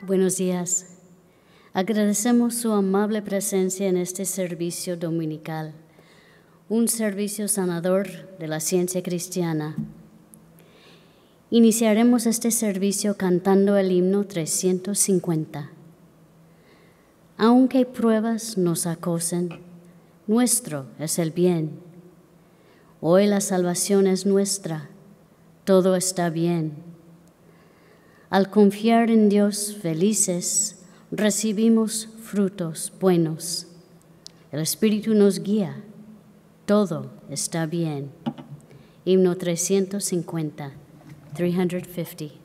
Buenos días. Agradecemos su amable presencia en este servicio dominical, un servicio sanador de la ciencia cristiana. Iniciaremos este servicio cantando el himno 350. Aunque pruebas nos acosen, nuestro es el bien. Hoy la salvación es nuestra, todo está bien. Al confiar en Dios felices, recibimos frutos buenos. El Espíritu nos guía, todo está bien. Himno 350, 350.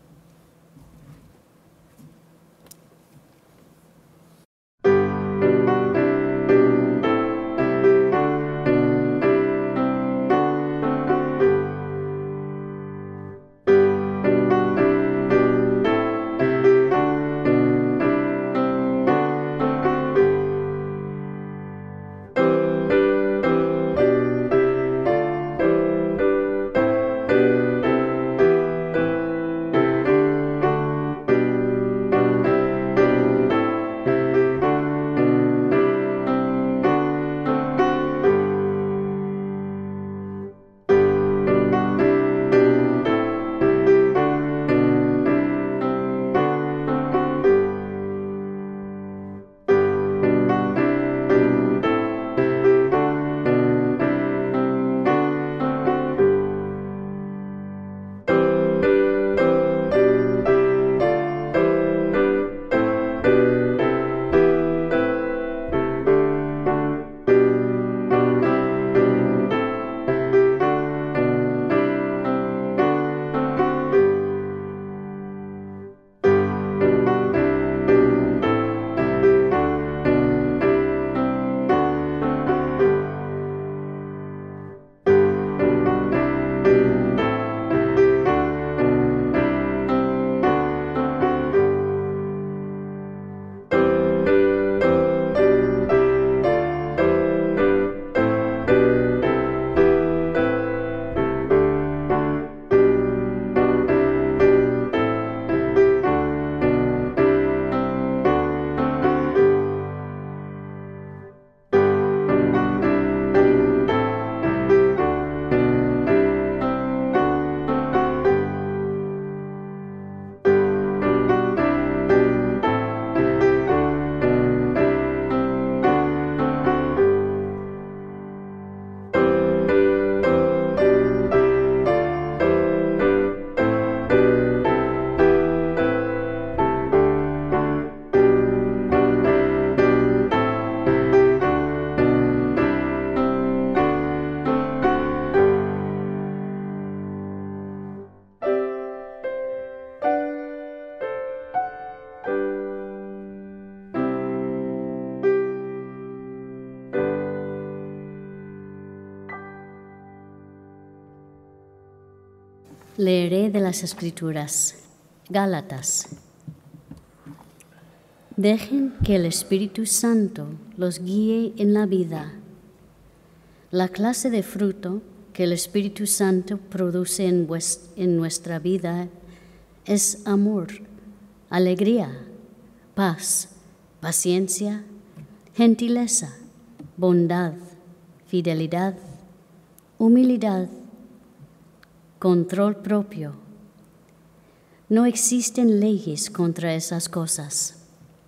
Leeré de las Escrituras. Gálatas. Dejen que el Espíritu Santo los guíe en la vida. La clase de fruto que el Espíritu Santo produce en nuestra vida es amor, alegría, paz, paciencia, gentileza, bondad, fidelidad, humildad, control propio. No existen leyes contra esas cosas.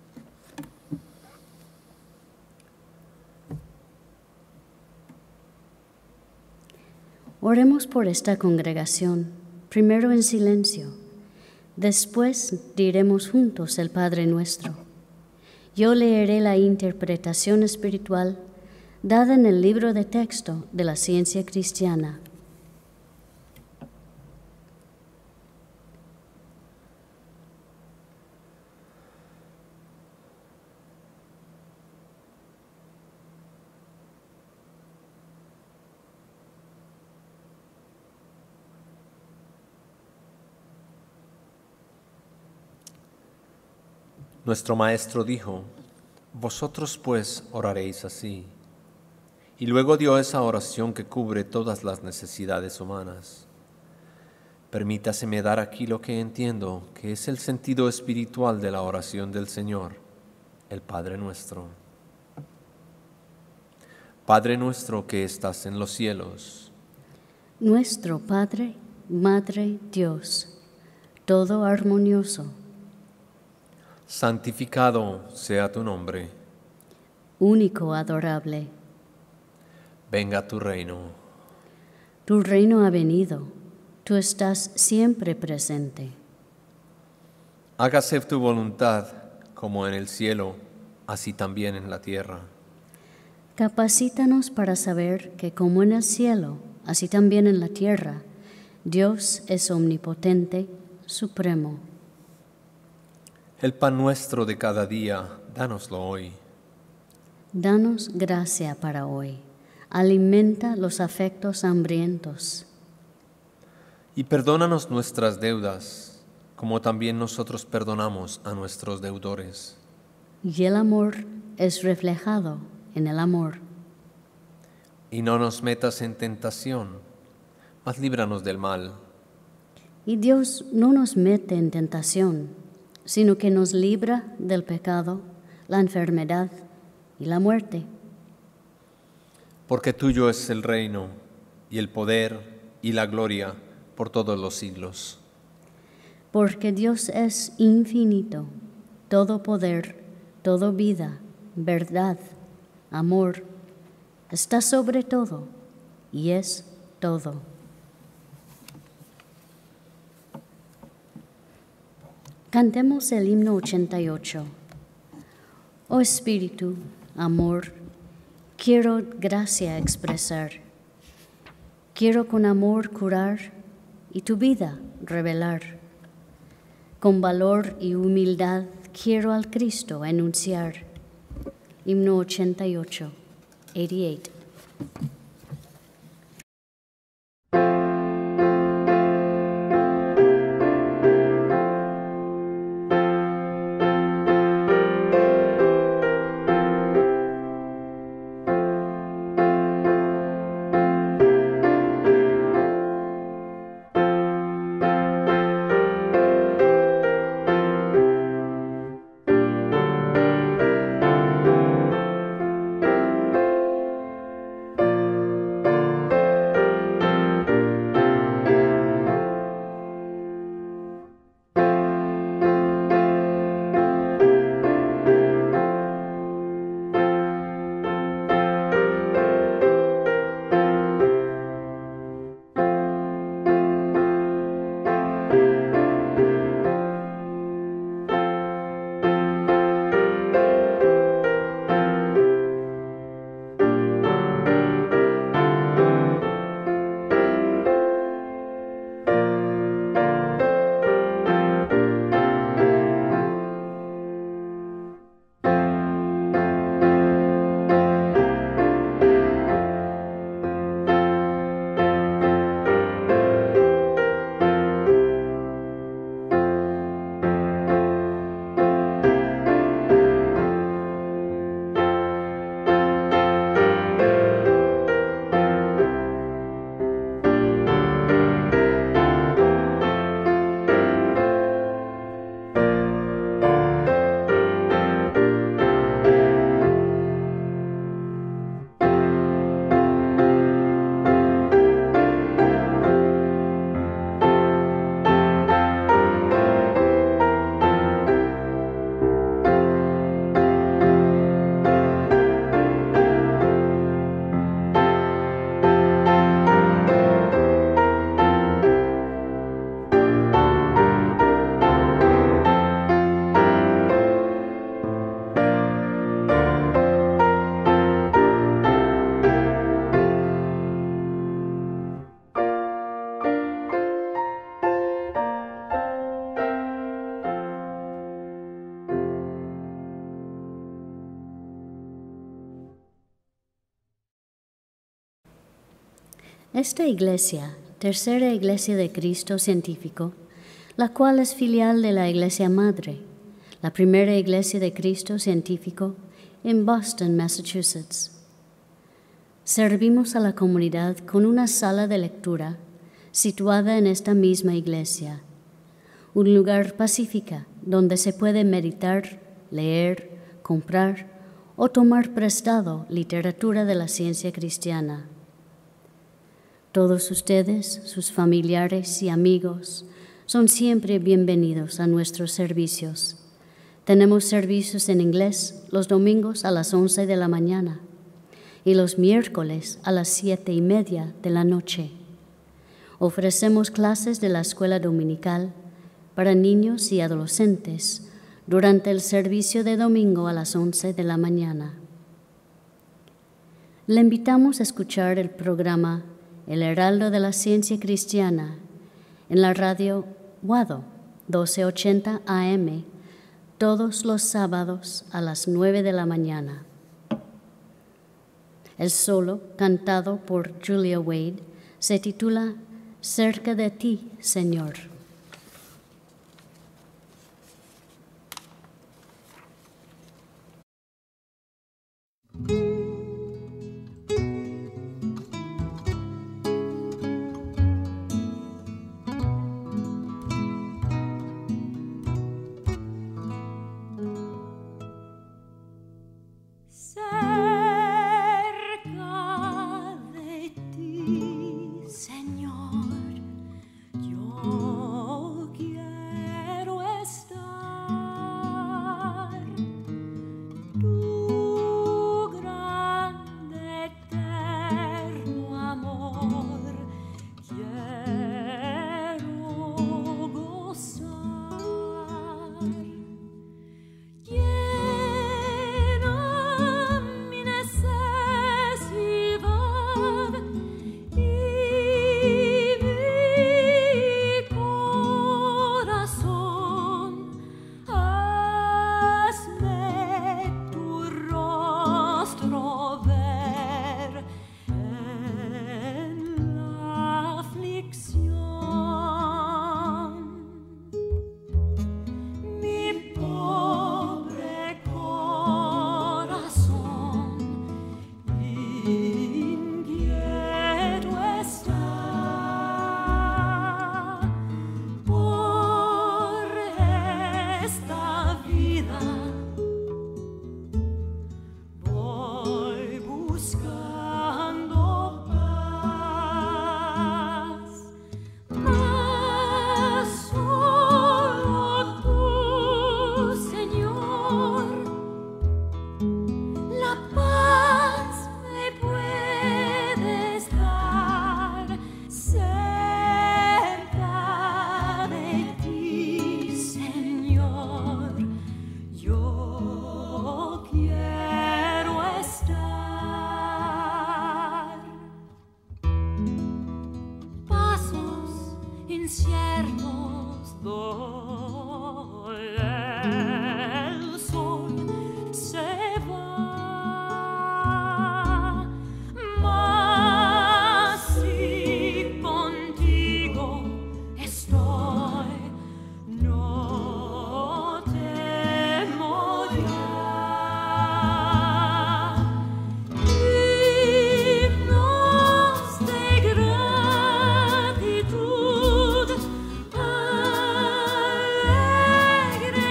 Oremos por esta congregación, primero en silencio, después diremos juntos el Padre Nuestro. Yo leeré la interpretación espiritual dada en el libro de texto de la ciencia cristiana. Nuestro Maestro dijo: vosotros pues oraréis así. Y luego dio esa oración que cubre todas las necesidades humanas. Permítaseme dar aquí lo que entiendo que es el sentido espiritual de la oración del Señor, el Padre Nuestro. Padre nuestro que estás en los cielos. Nuestro Padre, Madre Dios, todo armonioso. Santificado sea tu nombre. Único adorable. Venga tu reino. Tu reino ha venido, tú estás siempre presente. Hágase tu voluntad, como en el cielo, así también en la tierra. Capacítanos para saber que como en el cielo, así también en la tierra, Dios es omnipotente, supremo. El pan nuestro de cada día, dánoslo hoy. Danos gracia para hoy. Alimenta los afectos hambrientos. Y perdónanos nuestras deudas, como también nosotros perdonamos a nuestros deudores. Y el amor es reflejado en el amor. Y no nos metas en tentación, mas líbranos del mal. Y Dios no nos mete en tentación, sino que nos libra del pecado, la enfermedad y la muerte. Porque tuyo es el reino, y el poder, y la gloria, por todos los siglos. Porque Dios es infinito, todo poder, toda vida, verdad, amor, está sobre todo y es todo. Cantemos el himno 88. Oh Espíritu, amor, quiero gracia expresar. Quiero con amor curar y tu vida revelar. Con valor y humildad quiero al Cristo anunciar. Himno 88, 88. Esta iglesia, tercera iglesia de Cristo científico, la cual es filial de la Iglesia Madre, la primera iglesia de Cristo científico en Boston, Massachusetts. Servimos a la comunidad con una sala de lectura, situada en esta misma iglesia, un lugar pacífico donde se puede meditar, leer, comprar o tomar prestado literatura de la ciencia cristiana. Todos ustedes, sus familiares y amigos, son siempre bienvenidos a nuestros servicios. Tenemos servicios en inglés los domingos a las 11 de la mañana y los miércoles a las 7:30 de la noche. Ofrecemos clases de la escuela dominical para niños y adolescentes durante el servicio de domingo a las 11 de la mañana. Le invitamos a escuchar el programa El Heraldo de la Ciencia Cristiana en la radio WADO 1280 AM todos los sábados a las 9 de la mañana. El solo, cantado por Julia Wade, se titula Cerca de ti, Señor. Gratitud, alegre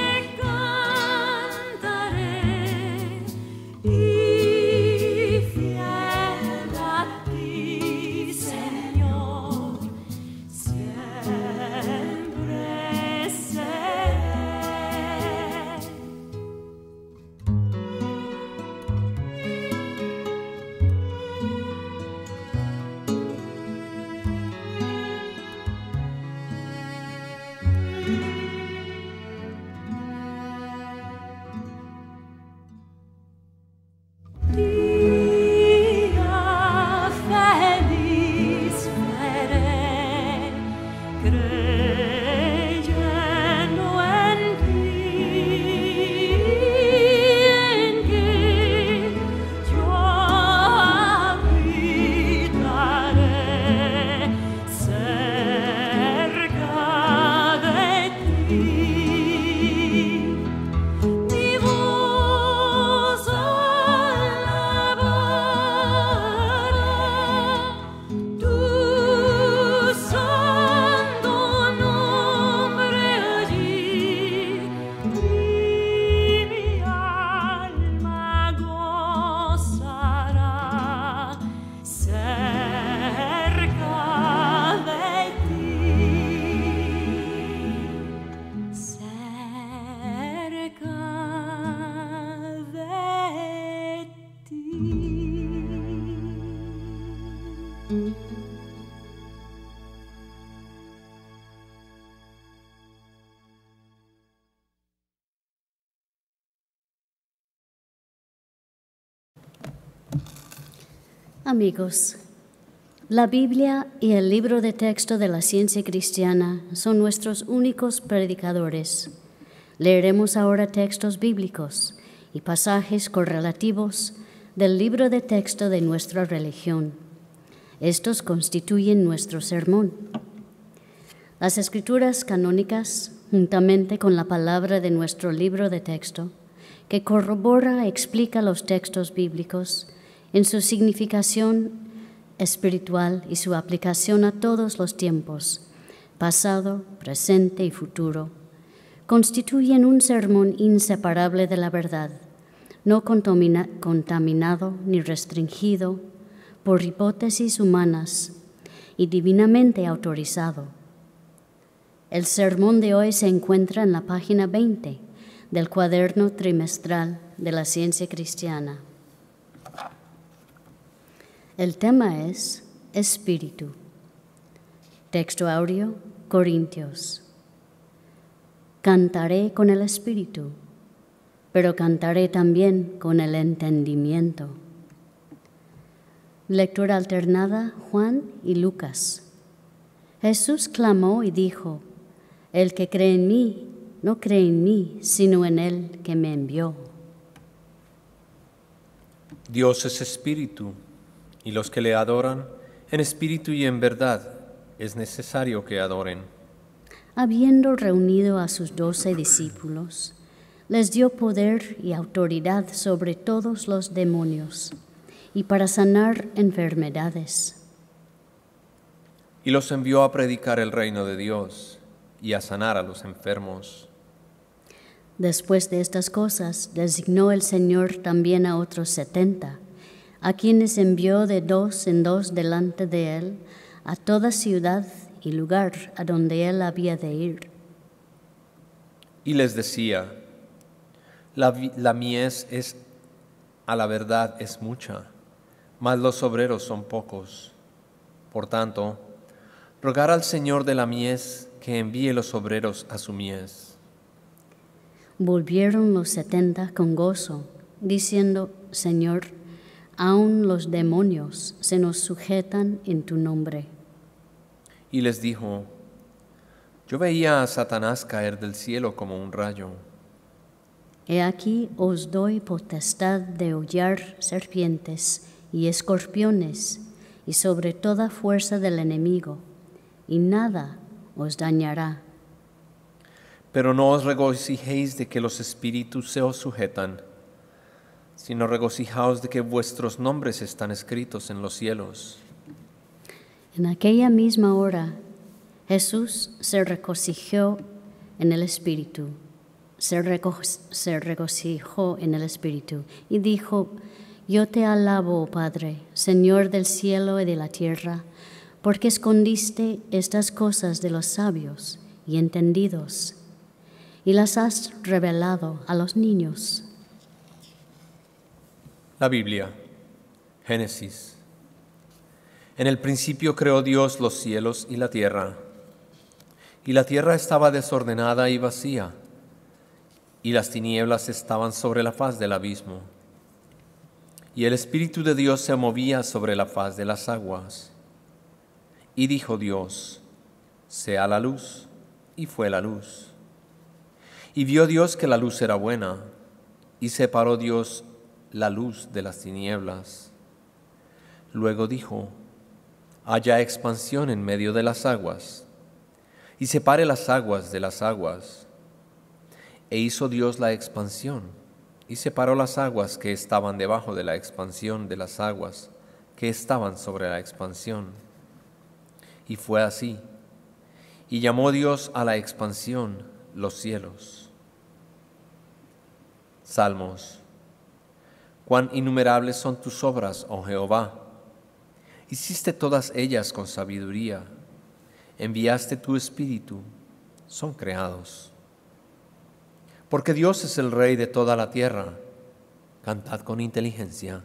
Amigos, la Biblia y el libro de texto de la ciencia cristiana son nuestros únicos predicadores. Leeremos ahora textos bíblicos y pasajes correlativos del libro de texto de nuestra religión. Estos constituyen nuestro sermón. Las escrituras canónicas, juntamente con la palabra de nuestro libro de texto, que corrobora e explica los textos bíblicos en su significación espiritual y su aplicación a todos los tiempos, pasado, presente y futuro, constituyen un sermón inseparable de la verdad, no contaminado ni restringido por hipótesis humanas y divinamente autorizado. El sermón de hoy se encuentra en la página 20 del cuaderno trimestral de la ciencia cristiana. El tema es Espíritu. Texto audio, Corintios. Cantaré con el Espíritu, pero cantaré también con el entendimiento. Lectura alternada, Juan y Lucas. Jesús clamó y dijo: El que cree en mí, no cree en mí, sino en el que me envió. Dios es espíritu, y los que le adoran, en espíritu y en verdad, es necesario que adoren. Habiendo reunido a sus 12 discípulos, les dio poder y autoridad sobre todos los demonios, y para sanar enfermedades. Y los envió a predicar el reino de Dios y a sanar a los enfermos. Después de estas cosas, designó el Señor también a otros 70, a quienes envió de 2 en 2 delante de él a toda ciudad y lugar a donde él había de ir. Y les decía: la mies es, a la verdad, es mucha, mas los obreros son pocos. Por tanto, rogar al Señor de la mies que envíe los obreros a su mies. Volvieron los 70 con gozo, diciendo: Señor, aun los demonios se nos sujetan en tu nombre. Y les dijo: Yo veía a Satanás caer del cielo como un rayo. He aquí os doy potestad de hollar serpientes y escorpiones y sobre toda fuerza del enemigo, y nada os dañará. Pero no os regocijéis de que los espíritus se os sujetan, sino regocijaos de que vuestros nombres están escritos en los cielos. En aquella misma hora, Jesús se regocijó en el Espíritu, se regocijó en el Espíritu y dijo: Yo te alabo, oh Padre, Señor del cielo y de la tierra, porque escondiste estas cosas de los sabios y entendidos, y las has revelado a los niños. La Biblia, Génesis. En el principio creó Dios los cielos y la tierra estaba desordenada y vacía, y las tinieblas estaban sobre la faz del abismo, y el Espíritu de Dios se movía sobre la faz de las aguas. Y dijo Dios: sea la luz, y fue la luz. Y vio Dios que la luz era buena, y separó Dios la luz de las tinieblas. Luego dijo: haya expansión en medio de las aguas, y separe las aguas de las aguas. E hizo Dios la expansión, y separó las aguas que estaban debajo de la expansión de las aguas que estaban sobre la expansión. Y fue así. Y llamó Dios a la expansión los cielos. Salmos. Cuán innumerables son tus obras, oh Jehová. Hiciste todas ellas con sabiduría. Enviaste tu espíritu, son creados. Porque Dios es el Rey de toda la tierra. Cantad con inteligencia.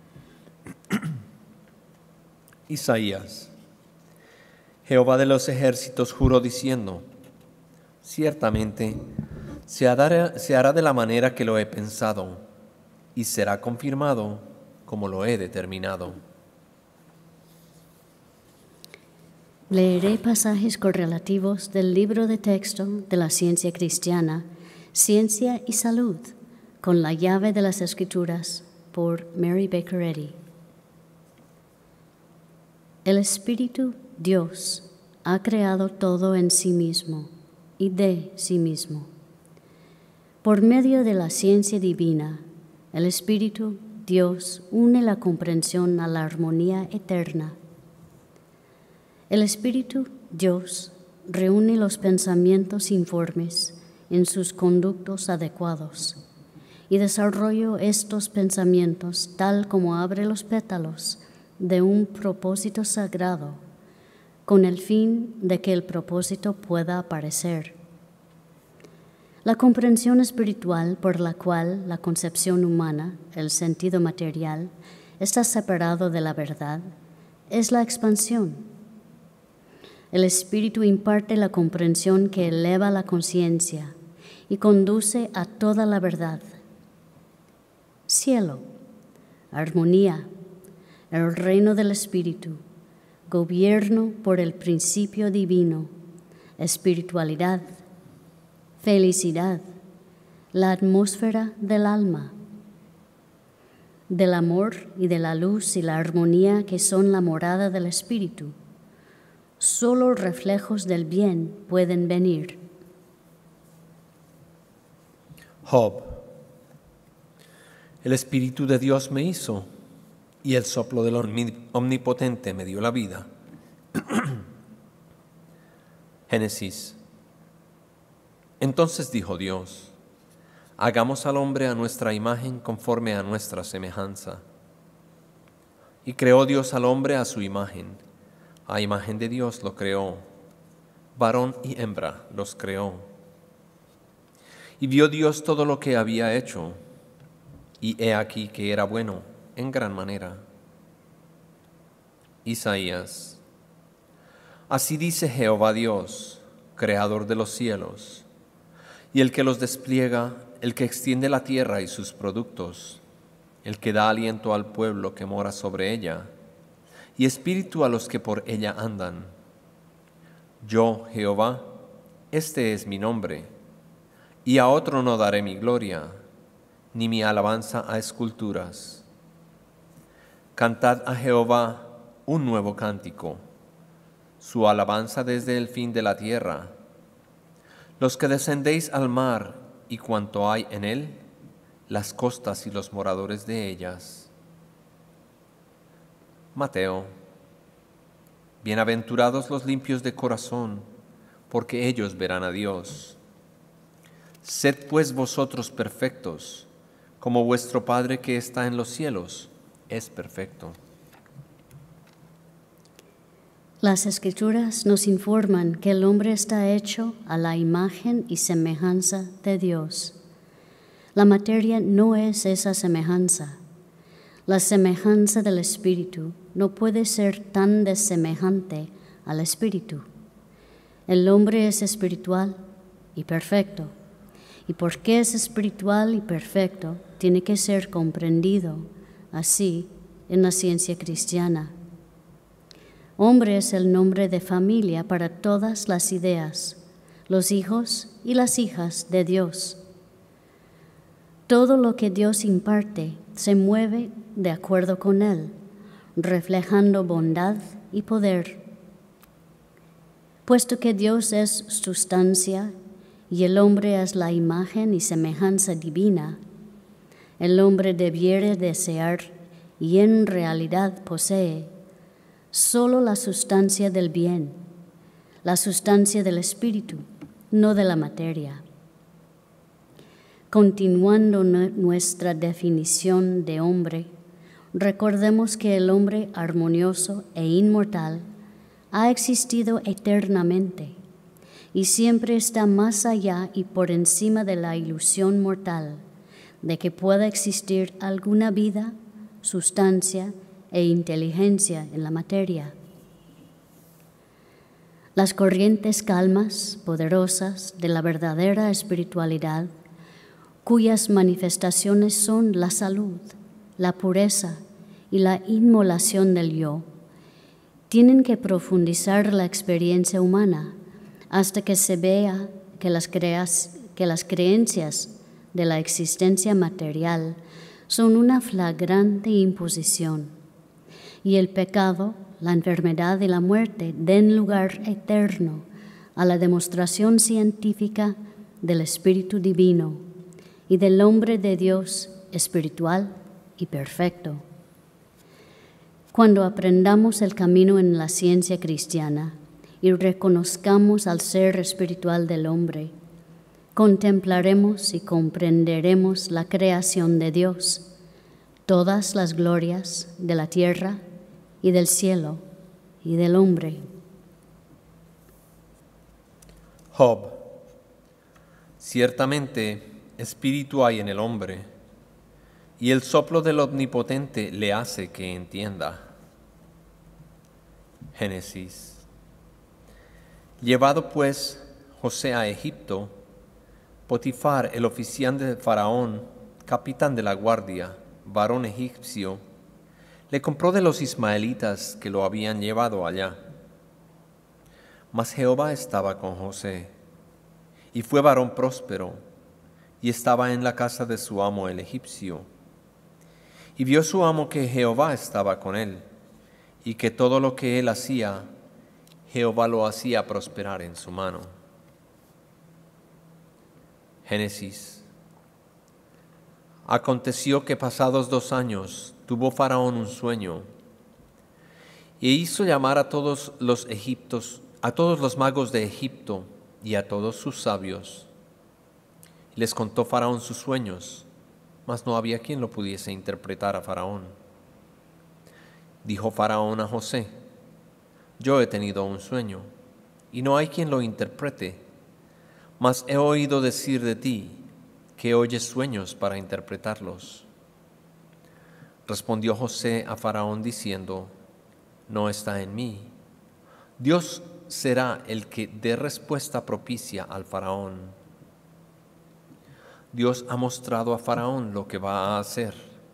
Isaías. Jehová de los ejércitos juró diciendo: ciertamente se hará de la manera que lo he pensado, y será confirmado como lo he determinado. Leeré pasajes correlativos del libro de texto de la ciencia cristiana, Ciencia y Salud, con la llave de las Escrituras, por Mary Baker Eddy. El Espíritu Dios ha creado todo en sí mismo y de sí mismo. Por medio de la ciencia divina, el Espíritu Dios une la comprensión a la armonía eterna. El Espíritu Dios reúne los pensamientos informes en sus conductos adecuados y desarrolla estos pensamientos tal como abre los pétalos de un propósito sagrado, con el fin de que el propósito pueda aparecer. La comprensión espiritual por la cual la concepción humana, el sentido material, está separado de la verdad, es la expansión. El Espíritu imparte la comprensión que eleva la conciencia y conduce a toda la verdad. Cielo, armonía, el reino del Espíritu, gobierno por el principio divino, espiritualidad, felicidad, la atmósfera del alma, del amor y de la luz y la armonía que son la morada del Espíritu. Solo reflejos del bien pueden venir. Job. El Espíritu de Dios me hizo, y el soplo del Omnipotente me dio la vida. Génesis. Entonces dijo Dios: hagamos al hombre a nuestra imagen conforme a nuestra semejanza. Y creó Dios al hombre a su imagen. A imagen de Dios lo creó, varón y hembra los creó. Y vio Dios todo lo que había hecho, y he aquí que era bueno en gran manera. Isaías. Así dice Jehová Dios, creador de los cielos, y el que los despliega, el que extiende la tierra y sus productos, el que da aliento al pueblo que mora sobre ella, y espíritu a los que por ella andan. Yo, Jehová, este es mi nombre, y a otro no daré mi gloria, ni mi alabanza a esculturas. Cantad a Jehová un nuevo cántico, su alabanza desde el fin de la tierra. Los que descendéis al mar y cuanto hay en él, las costas y los moradores de ellas. Mateo. Bienaventurados los limpios de corazón, porque ellos verán a Dios. Sed pues vosotros perfectos, como vuestro Padre que está en los cielos es perfecto. Las Escrituras nos informan que el hombre está hecho a la imagen y semejanza de Dios. La materia no es esa semejanza. La semejanza del Espíritu no puede ser tan desemejante al Espíritu. El hombre es espiritual y perfecto, y porque es espiritual y perfecto, tiene que ser comprendido así en la ciencia cristiana. Hombre es el nombre de familia para todas las ideas, los hijos y las hijas de Dios. Todo lo que Dios imparte se mueve de acuerdo con Él, reflejando bondad y poder. Puesto que Dios es sustancia y el hombre es la imagen y semejanza divina, el hombre debiera desear y en realidad posee solo la sustancia del bien, la sustancia del espíritu, no de la materia. Continuando nuestra definición de hombre, recordemos que el hombre armonioso e inmortal ha existido eternamente y siempre está más allá y por encima de la ilusión mortal de que pueda existir alguna vida, sustancia e inteligencia en la materia. Las corrientes calmas, poderosas de la verdadera espiritualidad, cuyas manifestaciones son la salud, la pureza y la inmolación del yo, Tienen que profundizar la experiencia humana hasta que se vea que las creencias de la existencia material son una flagrante imposición, y el pecado, la enfermedad y la muerte den lugar eterno a la demostración científica del Espíritu Divino y del hombre de Dios espiritual y perfecto. Cuando aprendamos el camino en la ciencia cristiana y reconozcamos al ser espiritual del hombre, contemplaremos y comprenderemos la creación de Dios, todas las glorias de la tierra y del cielo y del hombre. Job. Ciertamente, espíritu hay en el hombre, y el soplo del Omnipotente le hace que entienda. Génesis. Llevado pues José a Egipto, Potifar, el oficial de Faraón, capitán de la guardia, varón egipcio, le compró de los ismaelitas que lo habían llevado allá. Mas Jehová estaba con José, y fue varón próspero, y estaba en la casa de su amo el egipcio. Y vio su amo que Jehová estaba con él, y que todo lo que él hacía, Jehová lo hacía prosperar en su mano. Génesis. Aconteció que pasados 2 años tuvo Faraón un sueño, e hizo llamar a todos los magos de Egipto y a todos sus sabios. Les contó Faraón sus sueños, mas no había quien lo pudiese interpretar a Faraón. Dijo Faraón a José: yo he tenido un sueño, y no hay quien lo interprete, mas he oído decir de ti que oyes sueños para interpretarlos. Respondió José a Faraón diciendo: no está en mí. Dios será el que dé respuesta propicia al Faraón. Dios ha mostrado a Faraón lo que va a hacer.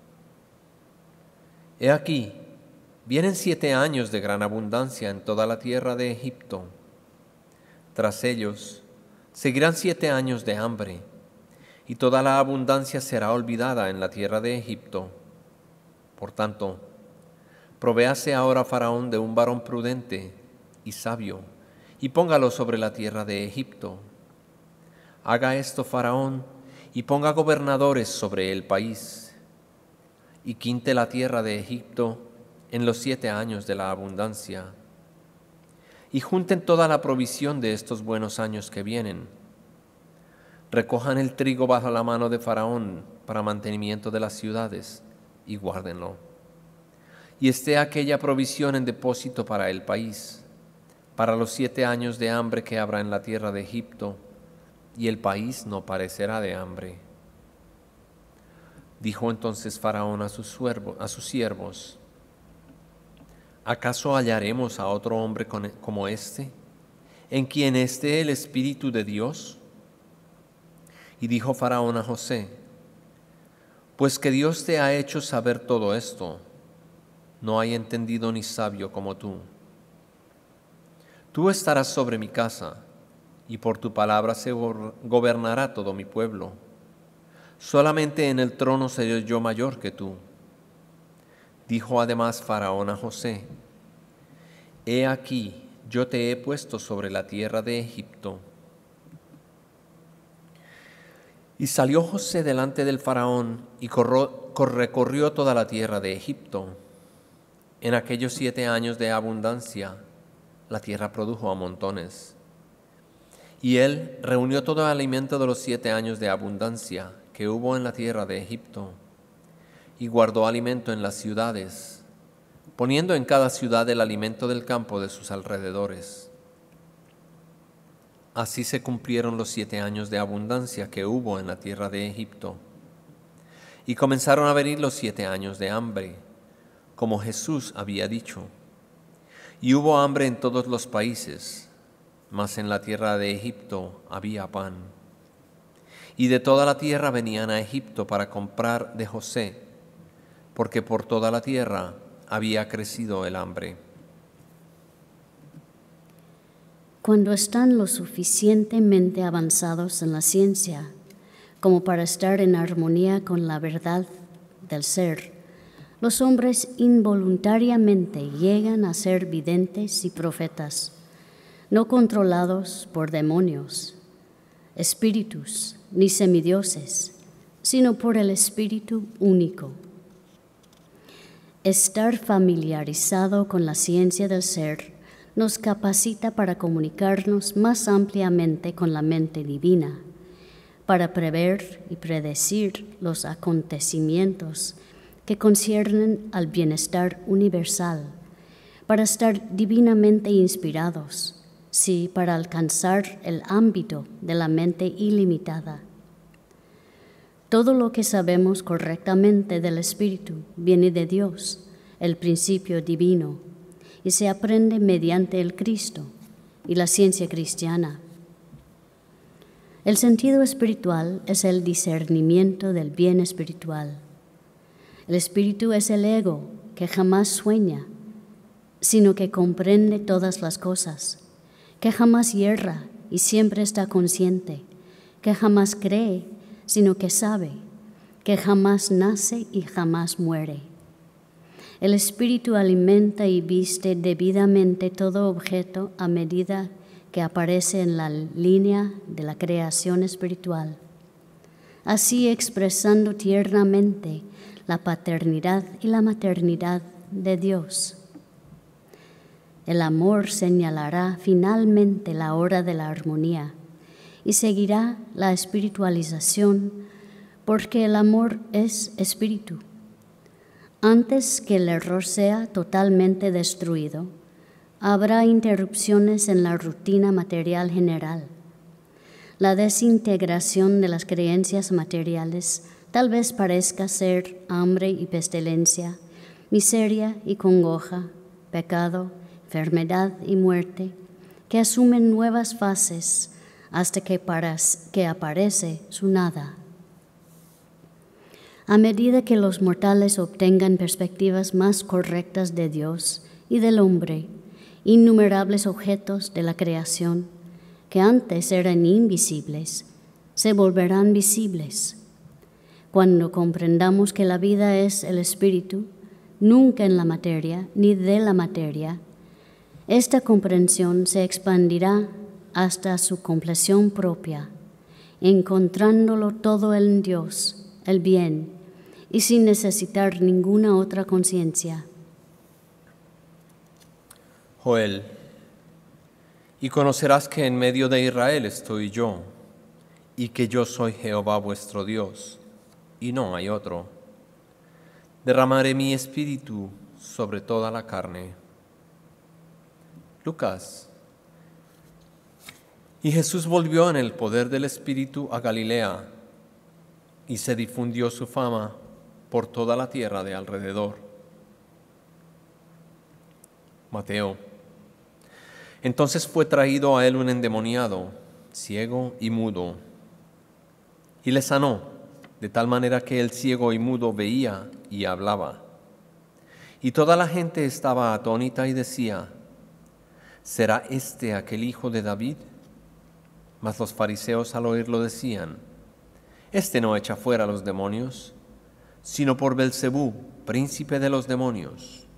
He aquí, vienen 7 años de gran abundancia en toda la tierra de Egipto. Tras ellos, seguirán 7 años de hambre, y toda la abundancia será olvidada en la tierra de Egipto. Por tanto, provéase ahora Faraón de un varón prudente y sabio, y póngalo sobre la tierra de Egipto. Haga esto Faraón, y ponga gobernadores sobre el país, y quinte la tierra de Egipto en los 7 años de la abundancia, y junten toda la provisión de estos buenos años que vienen. Recojan el trigo bajo la mano de Faraón para mantenimiento de las ciudades, y guárdenlo. Y esté aquella provisión en depósito para el país, para los 7 años de hambre que habrá en la tierra de Egipto, y el país no parecerá de hambre. Dijo entonces Faraón a sus siervos: ¿acaso hallaremos a otro hombre como este, en quien esté el Espíritu de Dios? Y dijo Faraón a José: pues que Dios te ha hecho saber todo esto, no hay entendido ni sabio como tú. Tú estarás sobre mi casa, y por tu palabra se gobernará todo mi pueblo. Solamente en el trono seré yo mayor que tú. Dijo además Faraón a José: he aquí, yo te he puesto sobre la tierra de Egipto. Y salió José delante del Faraón y recorrió toda la tierra de Egipto. En aquellos 7 años de abundancia, la tierra produjo a montones. Y él reunió todo el alimento de los 7 años de abundancia que hubo en la tierra de Egipto, y guardó alimento en las ciudades, poniendo en cada ciudad el alimento del campo de sus alrededores. Así se cumplieron los 7 años de abundancia que hubo en la tierra de Egipto. Y comenzaron a venir los 7 años de hambre, como Jesús había dicho. Y hubo hambre en todos los países, mas en la tierra de Egipto había pan. Y de toda la tierra venían a Egipto para comprar de José, porque por toda la tierra había crecido el hambre. Cuando están lo suficientemente avanzados en la ciencia como para estar en armonía con la verdad del ser, los hombres involuntariamente llegan a ser videntes y profetas, no controlados por demonios, espíritus ni semidioses, sino por el Espíritu único. Estar familiarizado con la ciencia del ser nos capacita para comunicarnos más ampliamente con la mente divina, para prever y predecir los acontecimientos que conciernen al bienestar universal, para estar divinamente inspirados, sí, para alcanzar el ámbito de la mente ilimitada. Todo lo que sabemos correctamente del Espíritu viene de Dios, el principio divino, y se aprende mediante el Cristo y la ciencia cristiana. El sentido espiritual es el discernimiento del bien espiritual. El espíritu es el ego que jamás sueña, sino que comprende todas las cosas, que jamás yerra y siempre está consciente, que jamás cree, sino que sabe, que jamás nace y jamás muere. El espíritu alimenta y viste debidamente todo objeto a medida que aparece en la línea de la creación espiritual, así expresando tiernamente la paternidad y la maternidad de Dios. El amor señalará finalmente la hora de la armonía y seguirá la espiritualización, porque el amor es espíritu. Antes que el error sea totalmente destruido, habrá interrupciones en la rutina material general. La desintegración de las creencias materiales tal vez parezca ser hambre y pestilencia, miseria y congoja, pecado, enfermedad y muerte, que asumen nuevas fases hasta que aparece su nada. A medida que los mortales obtengan perspectivas más correctas de Dios y del hombre, innumerables objetos de la creación, que antes eran invisibles, se volverán visibles. Cuando comprendamos que la vida es el espíritu, nunca en la materia ni de la materia, esta comprensión se expandirá hasta su compleción propia, encontrándolo todo en Dios, el bien, y sin necesitar ninguna otra conciencia. Joel, y conocerás que en medio de Israel estoy yo, y que yo soy Jehová vuestro Dios, y no hay otro. Derramaré mi espíritu sobre toda la carne. Lucas. Y Jesús volvió en el poder del Espíritu a Galilea, y se difundió su fama por toda la tierra de alrededor. Mateo. Entonces fue traído a él un endemoniado, ciego y mudo, y le sanó, de tal manera que el ciego y mudo veía y hablaba. Y toda la gente estaba atónita y decía: ¿será este aquel hijo de David? Mas los fariseos al oírlo decían: este no echa fuera a los demonios, sino por Belcebú, príncipe de los demonios.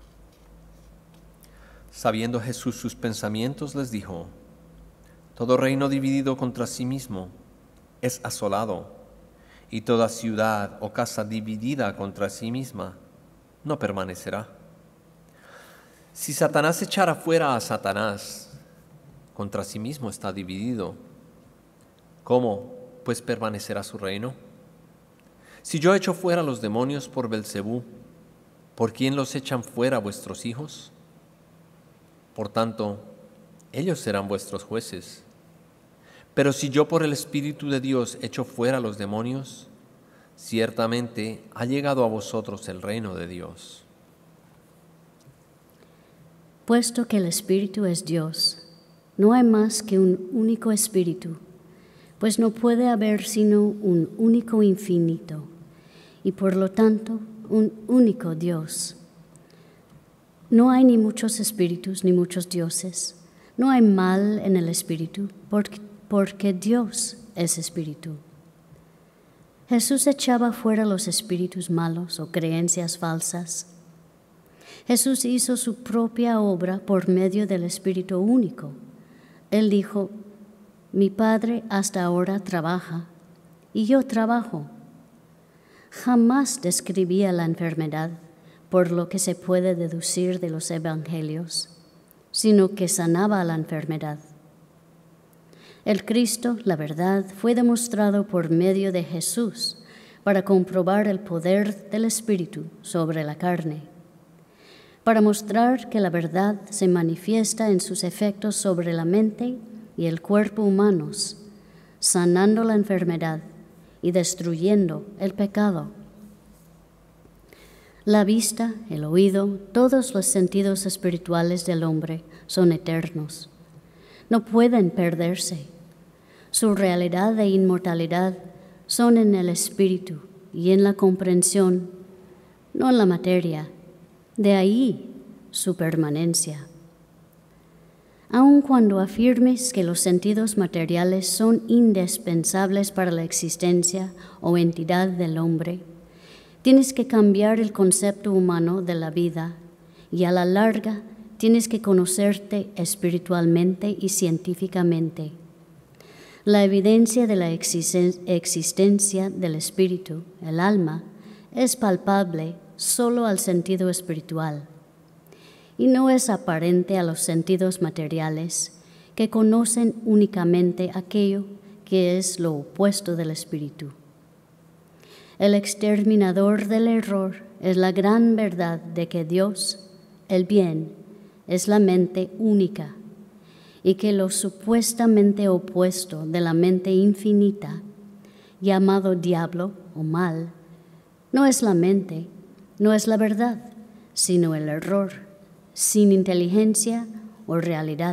Sabiendo Jesús sus pensamientos, les dijo: todo reino dividido contra sí mismo es asolado, y toda ciudad o casa dividida contra sí misma no permanecerá. Si Satanás echara fuera a Satanás, contra sí mismo está dividido. ¿Cómo, pues, permanecerá su reino? Si yo echo fuera los demonios por Belcebú, ¿por quién los echan fuera vuestros hijos? Por tanto, ellos serán vuestros jueces. Pero si yo por el Espíritu de Dios echo fuera los demonios, ciertamente ha llegado a vosotros el reino de Dios. Puesto que el Espíritu es Dios, no hay más que un único Espíritu, pues no puede haber sino un único infinito, y por lo tanto un único Dios. No hay ni muchos espíritus ni muchos dioses, No hay mal en el espíritu, porque Dios es espíritu. Jesús echaba fuera los espíritus malos o creencias falsas. Jesús hizo su propia obra por medio del Espíritu único. Él dijo: mi Padre hasta ahora trabaja y yo trabajo. Jamás describía la enfermedad, por lo que se puede deducir de los evangelios, sino que sanaba la enfermedad. El Cristo, la verdad, fue demostrado por medio de Jesús para comprobar el poder del Espíritu sobre la carne, para mostrar que la verdad se manifiesta en sus efectos sobre la mente y el cuerpo humanos, sanando la enfermedad y destruyendo el pecado. La vista, el oído, todos los sentidos espirituales del hombre son eternos. No pueden perderse. Su realidad e inmortalidad son en el espíritu y en la comprensión, no en la materia. De ahí su permanencia. Aun cuando afirmes que los sentidos materiales son indispensables para la existencia o entidad del hombre, tienes que cambiar el concepto humano de la vida y a la larga tienes que conocerte espiritualmente y científicamente. La evidencia de la existencia del espíritu, el alma, es palpable solo al sentido espiritual y no es aparente a los sentidos materiales que conocen únicamente aquello que es lo opuesto del espíritu. El exterminador del error es la gran verdad de que Dios, el bien, es la mente única y que lo supuestamente opuesto de la mente infinita, llamado diablo o mal, no es la mente, no es la verdad, sino el error, sin inteligencia o realidad.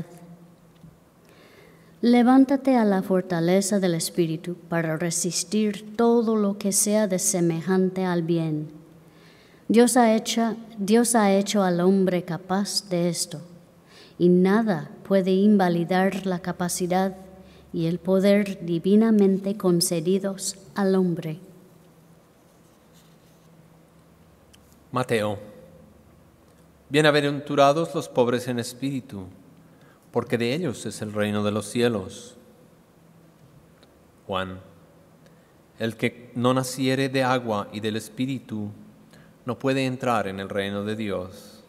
Levántate a la fortaleza del Espíritu para resistir todo lo que sea desemejante al bien. Dios ha hecho al hombre capaz de esto, y nada puede invalidar la capacidad y el poder divinamente concedidos al hombre. Mateo. Bienaventurados los pobres en espíritu, porque de ellos es el reino de los cielos. Juan. El que no naciere de agua y del espíritu no puede entrar en el reino de Dios.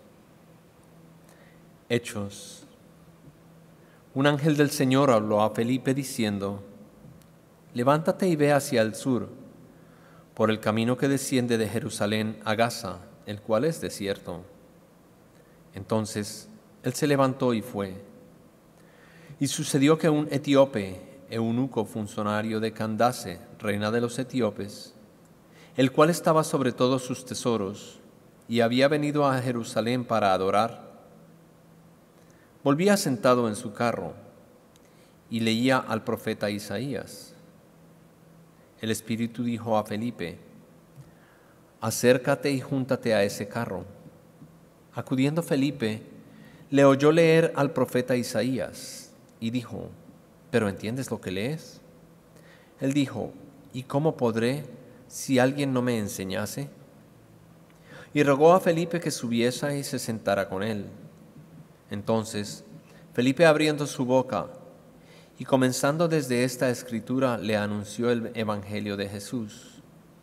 Hechos. Un ángel del Señor habló a Felipe diciendo: levántate y ve hacia el sur, por el camino que desciende de Jerusalén a Gaza, el cual es desierto. Entonces él se levantó y fue. Y sucedió que un etíope, eunuco funcionario de Candace, reina de los etíopes, el cual estaba sobre todos sus tesoros y había venido a Jerusalén para adorar, volvía sentado en su carro y leía al profeta Isaías. El Espíritu dijo a Felipe: acércate y júntate a ese carro. Acudiendo Felipe, le oyó leer al profeta Isaías y dijo: ¿pero entiendes lo que lees? Él dijo: ¿y cómo podré si alguien no me enseñase? Y rogó a Felipe que subiese y se sentara con él. Entonces Felipe, abriendo su boca y comenzando desde esta escritura, le anunció el evangelio de Jesús.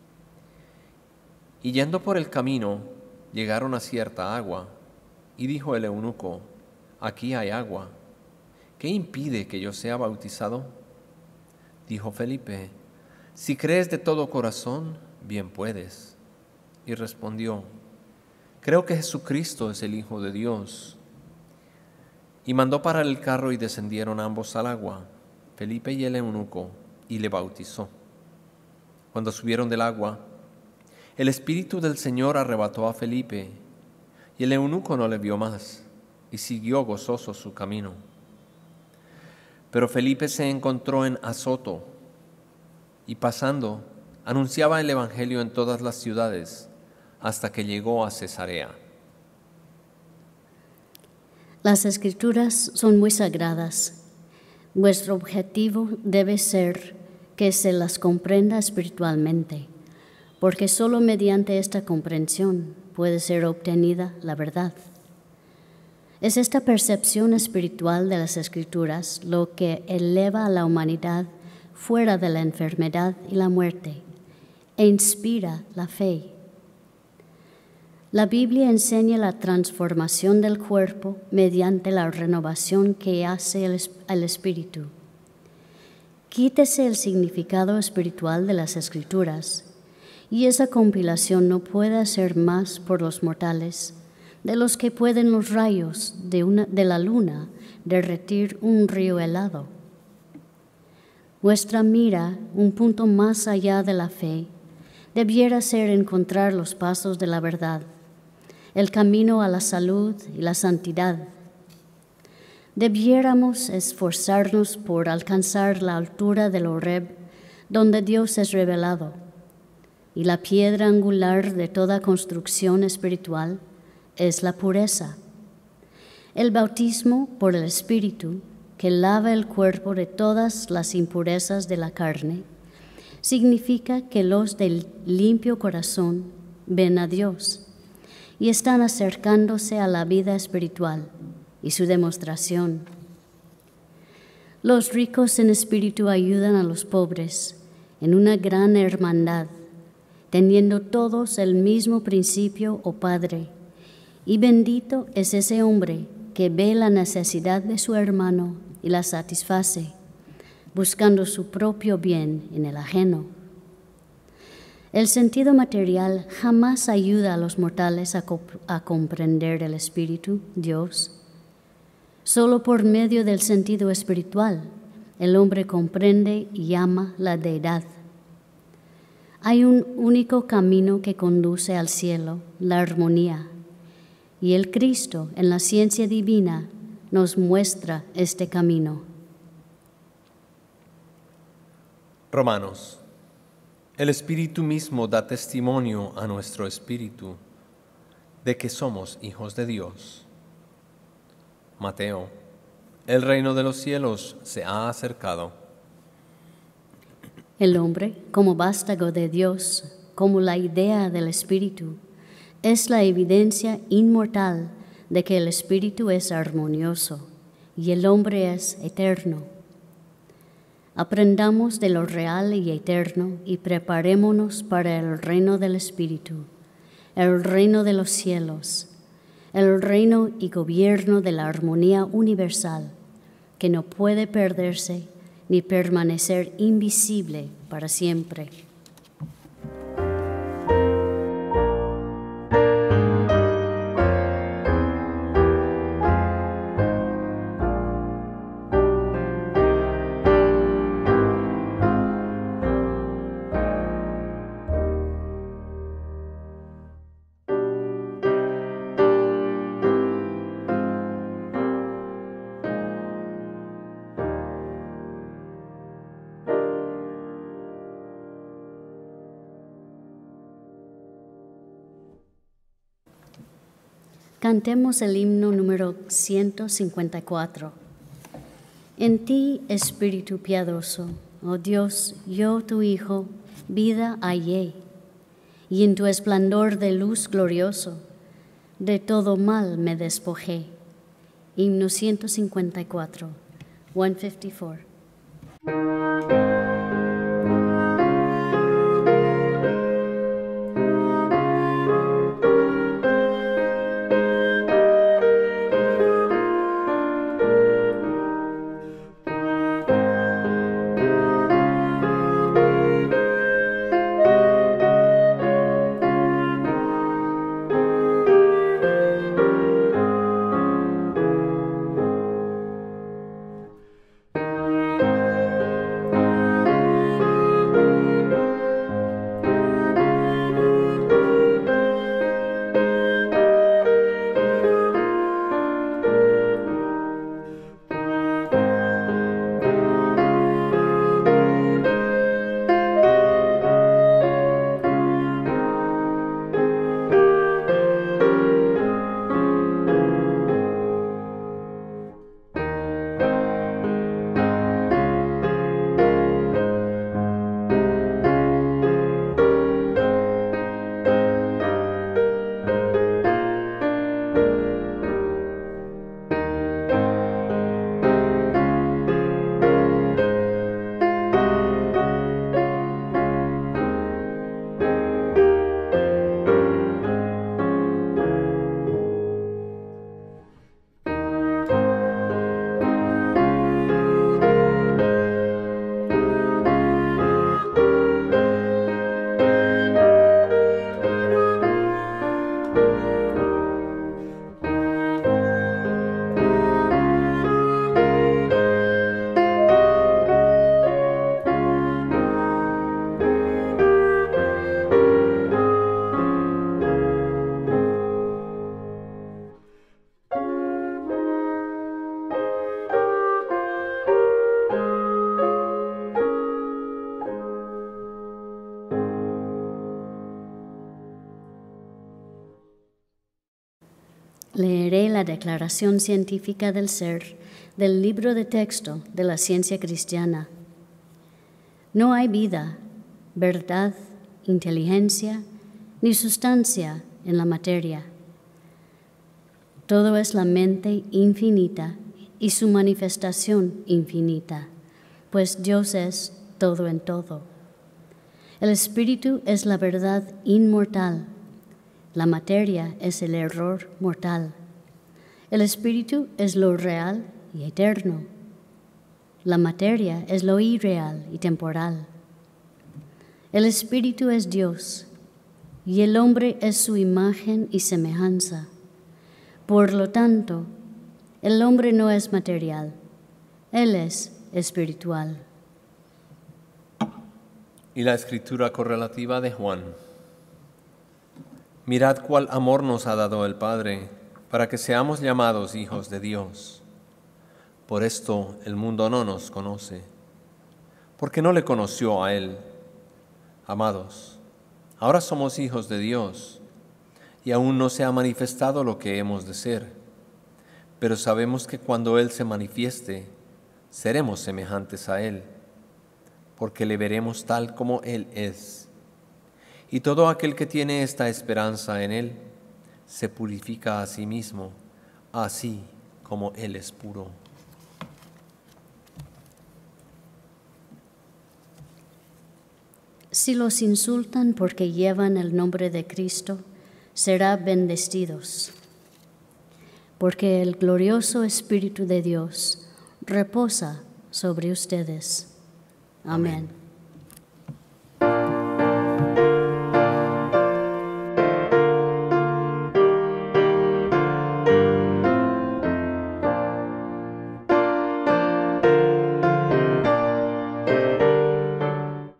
Y yendo por el camino, llegaron a cierta agua, y dijo el eunuco: aquí hay agua, ¿qué impide que yo sea bautizado? Dijo Felipe: si crees de todo corazón, bien puedes. Y respondió: creo que Jesucristo es el Hijo de Dios. Y mandó parar el carro y descendieron ambos al agua, Felipe y el eunuco, y le bautizó. Cuando subieron del agua, el Espíritu del Señor arrebató a Felipe, y el eunuco no le vio más, y siguió gozoso su camino. Pero Felipe se encontró en Azoto, y pasando, anunciaba el evangelio en todas las ciudades, hasta que llegó a Cesarea. Las Escrituras son muy sagradas. Vuestro objetivo debe ser que se las comprenda espiritualmente, porque solo mediante esta comprensión puede ser obtenida la verdad. Es esta percepción espiritual de las Escrituras lo que eleva a la humanidad fuera de la enfermedad y la muerte e inspira la fe. La Biblia enseña la transformación del cuerpo mediante la renovación que hace el Espíritu. Quítese el significado espiritual de las Escrituras, y esa compilación no puede hacer más por los mortales de los que pueden los rayos de la luna derretir un río helado. Vuestra mira, un punto más allá de la fe, debiera ser encontrar los pasos de la verdad, el camino a la salud y la santidad. Debiéramos esforzarnos por alcanzar la altura del Horeb, donde Dios es revelado, y la piedra angular de toda construcción espiritual es la pureza. El bautismo por el Espíritu, que lava el cuerpo de todas las impurezas de la carne, significa que los del limpio corazón ven a Dios y están acercándose a la vida espiritual y su demostración. Los ricos en espíritu ayudan a los pobres en una gran hermandad, teniendo todos el mismo principio o Padre, y bendito es ese hombre que ve la necesidad de su hermano y la satisface, buscando su propio bien en el ajeno. El sentido material jamás ayuda a los mortales a comprender el Espíritu, Dios. Solo por medio del sentido espiritual, el hombre comprende y ama la deidad. Hay un único camino que conduce al cielo, la armonía, y el Cristo, en la ciencia divina, nos muestra este camino. Romanos. El Espíritu mismo da testimonio a nuestro espíritu de que somos hijos de Dios. Mateo. El reino de los cielos se ha acercado. El hombre, como vástago de Dios, como la idea del Espíritu, es la evidencia inmortal de que el Espíritu es armonioso y el hombre es eterno. Aprendamos de lo real y eterno y preparémonos para el reino del Espíritu, el reino de los cielos, el reino y gobierno de la armonía universal, que no puede perderse ni permanecer invisible para siempre. Cantemos el himno número 154. En ti, Espíritu piadoso, oh Dios, yo tu Hijo, vida hallé, y en tu esplendor de luz glorioso, de todo mal me despojé. Himno 154, 154. la declaración científica del ser del libro de texto de la ciencia cristiana. No hay vida, verdad, inteligencia ni sustancia en la materia. Todo es la mente infinita y su manifestación infinita, pues Dios es todo en todo. El espíritu es la verdad inmortal, la materia es el error mortal. El espíritu es lo real y eterno, la materia es lo irreal y temporal. El espíritu es Dios y el hombre es su imagen y semejanza. Por lo tanto, el hombre no es material, él es espiritual. Y la escritura correlativa de Juan. Mirad cuál amor nos ha dado el Padre, para que seamos llamados hijos de Dios. Por esto el mundo no nos conoce, porque no le conoció a Él. Amados, ahora somos hijos de Dios, y aún no se ha manifestado lo que hemos de ser, pero sabemos que cuando Él se manifieste, seremos semejantes a Él, porque le veremos tal como Él es. Y todo aquel que tiene esta esperanza en Él, se purifica a sí mismo, así como Él es puro. Si los insultan porque llevan el nombre de Cristo, serán bendecidos, porque el glorioso Espíritu de Dios reposa sobre ustedes. Amén.